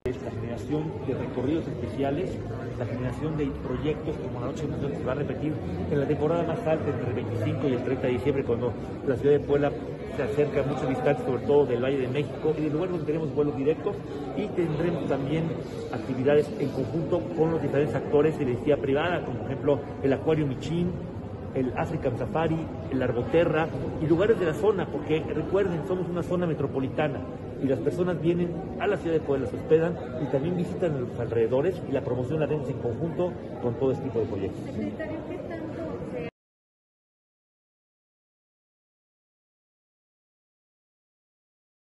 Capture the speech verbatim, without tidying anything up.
La generación de recorridos especiales, la generación de proyectos como la Noche de Emoción, que se va a repetir en la temporada más alta, entre el veinticinco y el treinta de diciembre, cuando la ciudad de Puebla se acerca a muchos visitantes, sobre todo del Valle de México, en el lugar donde tenemos vuelos directos, y tendremos también actividades en conjunto con los diferentes actores de la iniciativa privada, como por ejemplo el Acuario Michín, el African Safari, el Largoterra y lugares de la zona, porque recuerden, somos una zona metropolitana y las personas vienen a la ciudad de Puebla, se hospedan y también visitan los alrededores, y la promoción la haremos en conjunto con todo este tipo de proyectos.